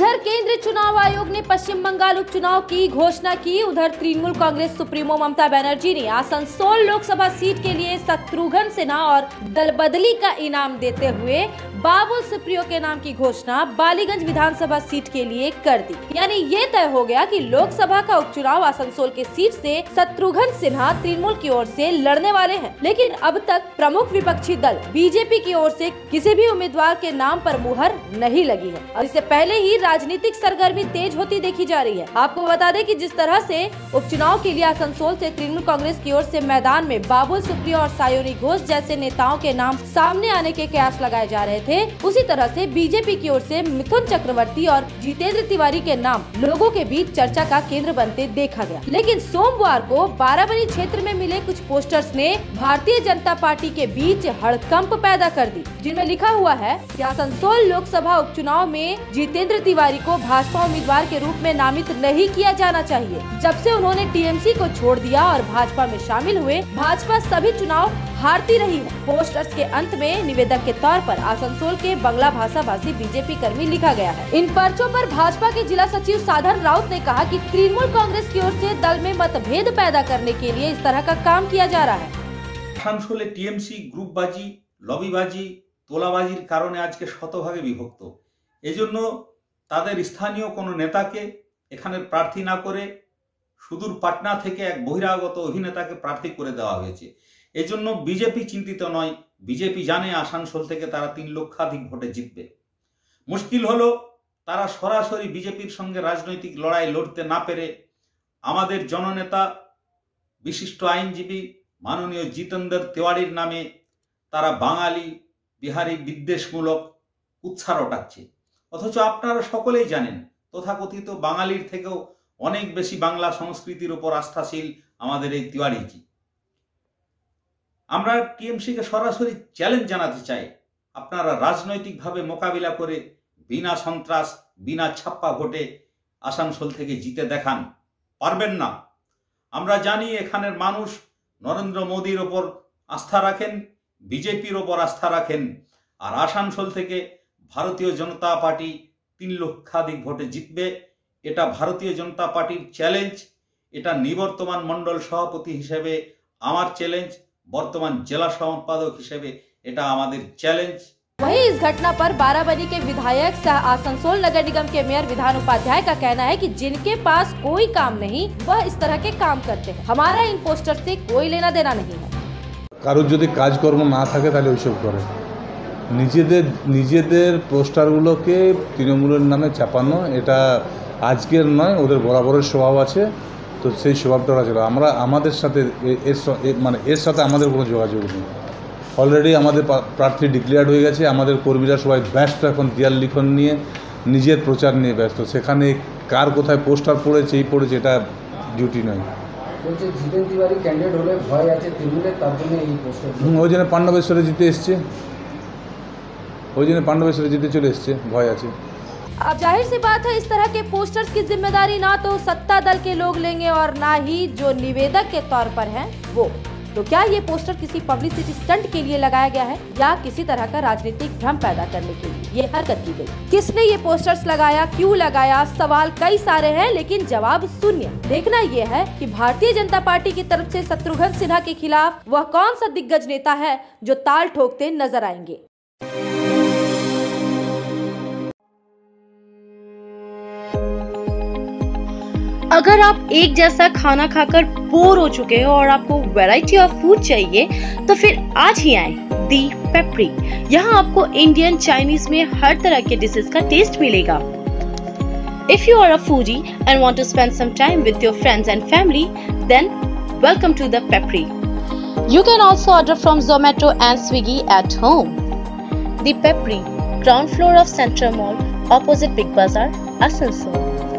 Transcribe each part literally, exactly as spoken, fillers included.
इधर केंद्रीय चुनाव आयोग ने पश्चिम बंगाल उपचुनाव की घोषणा की। उधर तृणमूल कांग्रेस सुप्रीमो ममता बनर्जी ने आसनसोल लोकसभा सीट के लिए शत्रुघ्न सिन्हा और दल बदली का इनाम देते हुए बाबुल सुप्रियो के नाम की घोषणा बालीगंज विधानसभा सीट के लिए कर दी। यानी ये तय हो गया कि लोकसभा का उपचुनाव आसनसोल के सीट से शत्रुघ्न सिन्हा तृणमूल की ओर से लड़ने वाले हैं। लेकिन अब तक प्रमुख विपक्षी दल बीजेपी की ओर से किसी भी उम्मीदवार के नाम पर मुहर नहीं लगी है और इससे पहले ही राजनीतिक सरगर्मी तेज होती देखी जा रही है। आपको बता दें कि जिस तरह से उपचुनाव के लिए आसनसोल से तृणमूल कांग्रेस की ओर से मैदान में बाबुल सुप्रियो और सायोनी घोष जैसे नेताओं के नाम सामने आने के कयास लगाए जा रहे थे, उसी तरह से बीजेपी की ओर से मिथुन चक्रवर्ती और जितेंद्र तिवारी के नाम लोगों के बीच चर्चा का केंद्र बनते देखा गया। लेकिन सोमवार को बाराबंकी क्षेत्र में मिले कुछ पोस्टर्स ने भारतीय जनता पार्टी के बीच हड़कंप पैदा कर दी, जिनमें लिखा हुआ है कि आसनसोल लोकसभा उपचुनाव में जितेंद्र तिवारी को भाजपा उम्मीदवार के रूप में नामित नहीं किया जाना चाहिए। जब से उन्होंने टीएमसी को छोड़ दिया और भाजपा में शामिल हुए, भाजपा सभी चुनाव हारती रही है। पोस्टर्स के अंत में निवेदक के तौर पर आसनसोल के बंगला भाषा भाषी बीजेपी कर्मी लिखा गया है। इन पर्चों पर भाजपा के जिला सचिव साधन राउत ने कहा कि तृणमूल कांग्रेस की ओर से दल में मतभेद पैदा करने के लिए इस तरह का काम किया जा रहा है। আসানসোলে টিএমসি গ্রুপবাজি, লবিবাজি, তোলাবাজির কারণে আজকে শতভাগে বিভক্ত। এজন্য তাদের স্থানীয় কোনো নেতাকে এখানে প্রার্থী না করে সুদূর পাটনা থেকে এক বহিরাগত অভিনেতাকে প্রার্থী করে দেওয়া হয়েছে। এজন্য বিজেপি চিন্তিত নয়, বিজেপি জানে আসানসোল থেকে তারা তিন লক্ষাধিক ভোটে জিতবে। মুশকিল হলো তারা সরাসরি বিজেপির সঙ্গে রাজনৈতিক লড়াই লড়তে না পেরে আমাদের জননেতা বিশিষ্ট আইনজীবী মাননীয় জিতেন্দ্র তিওয়ারির নামে তারা বাঙালি বিহারি বিদ্বেষমূলক উৎসাহ রটাচ্ছে। অথচ আপনারা সকলেই জানেন তথাকথিত বাঙালির থেকেও অনেক বেশি বাংলা সংস্কৃতির উপর আস্থাশীল আমাদের এই তিওয়ারিজি। আমরা টিএমসিকে সরাসরি চ্যালেঞ্জ জানাতে চাই, আপনারা রাজনৈতিকভাবে মোকাবিলা করে বিনা সন্ত্রাস বিনা ছাপ্পা ভোটে আসানসোল থেকে জিতে দেখান। পারবেন না। আমরা জানি এখানের মানুষ নরেন্দ্র মোদীর ওপর আস্থা রাখেন, বিজেপির ওপর আস্থা রাখেন, আর আসানসোল থেকে ভারতীয় জনতা পার্টি তিন লক্ষাধিক ভোটে জিতবে। এটা ভারতীয় জনতা পার্টির চ্যালেঞ্জ, এটা নিবর্তমান মণ্ডল সভাপতি হিসেবে আমার চ্যালেঞ্জ, বর্তমান জেলা সম্পাদক হিসেবে এটা আমাদের চ্যালেঞ্জ। वहीं इस घटना पर बाराबंकी के विधायक सह आसनसोल नगर निगम के मेयर विधान उपाध्याय का कहना है कि जिनके पास कोई काम नहीं वह इस तरह के काम करते हैं। हमारा इन पोस्टर से कोई लेना देना नहीं है। কারোর যদি কাজকর্ম না থাকে তাহলে ওইসব করে নিজেদের নিজেদের পোস্টারগুলোকে তৃণমূলের নামে চাপানো, এটা আজকের নয়, ওদের বরাবরের স্বভাব আছে। তো সেই স্বভাবটা আছে। আমরা আমাদের সাথে এর মানে এর সাথে আমাদের কোনো যোগাযোগ নেই। অলরেডি আমাদের প্রার্থী ডিক্লেয়ার্ড হয়ে গেছে। আমাদের কর্মীরা সবাই ব্যস্ত এখন দেয়াল লিখন নিয়ে, নিজের প্রচার নিয়ে ব্যস্ত। সেখানে কার কোথায় পোস্টার পড়েছে এই পড়েছে এটা ডিউটি নয়। ওই জন্য পাণ্ডবেশ্বরে জিতে এসছে, ওই জন্য পাণ্ডবেশ্বরে জিতে চলে এসছে, ভয় আছে। अब जाहिर सी बात है इस तरह के पोस्टर्स की जिम्मेदारी ना तो सत्ता दल के लोग लेंगे और ना ही जो निवेदक के तौर पर हैं वो। तो क्या ये पोस्टर किसी पब्लिसिटी स्टंट के लिए लगाया गया है या किसी तरह का राजनीतिक भ्रम पैदा करने के लिए ये हरकत की गई? किसने ये पोस्टर्स लगाया, क्यों लगाया? सवाल कई सारे हैं लेकिन जवाब शून्य। देखना ये है कि भारतीय जनता पार्टी की तरफ से शत्रुघ्न सिन्हा के खिलाफ वह कौन सा दिग्गज नेता है जो ताल ठोकते नजर आएंगे। अगर आप एक जैसा खाना खाकर बोर हो चुके हो और आपको वैरायटी ऑफ फूड चाहिए तो फिर आज ही आए दी पेपरी। यहाँ आपको इंडियन, चाइनीज में हर तरह के डिशेस का टेस्ट मिलेगा। If you are a foodie and want to spend some time with your friends and family, then welcome to the Peppery. You can also order from Zomato and Swiggy at home. The Peppery, ground floor of Central Mall, opposite Big Bazaar, Asansol.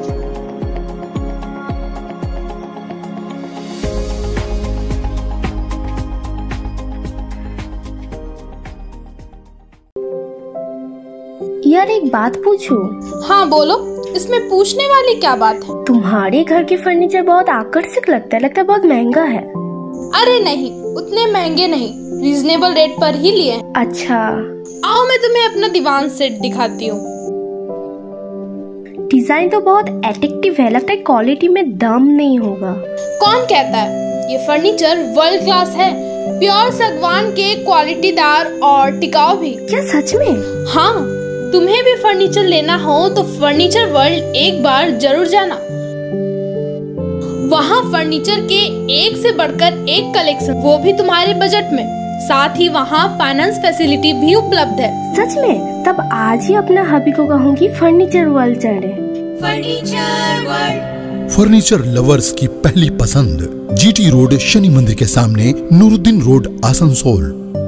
यार एक बात पूछूं? हाँ बोलो, इसमें पूछने वाली क्या बात है? तुम्हारे घर के फर्नीचर बहुत आकर्षक लगता है, लगता है बहुत महंगा है। अरे नहीं, उतने महंगे नहीं, रीजनेबल रेट पर ही लिए। अच्छा, आओ मैं तुम्हें अपना दीवान सेट दिखाती हूँ। डिजाइन तो बहुत एट्रैक्टिव है, लगता है क्वालिटी में दम नहीं होगा। कौन कहता है? ये फर्नीचर वर्ल्ड क्लास है, प्योर सागवान के, क्वालिटीदार और टिकाऊ भी। क्या सच में? हाँ, तुम्हें भी फर्नीचर लेना हो तो फर्नीचर वर्ल्ड एक बार जरूर जाना। वहाँ फर्नीचर के एक से बढ़कर एक कलेक्शन, वो भी तुम्हारे बजट में। साथ ही वहाँ फाइनेंस फैसिलिटी भी उपलब्ध है। सच में? तब आज ही अपना हबी को कहूँगी फर्नीचर वर्ल्ड चढ़े। फर्नीचर वर्ल्ड, फर्नीचर लवर्स की पहली पसंद, जीटी रोड, शनि मंदिर के सामने, नूरुद्दीन रोड, आसनसोल।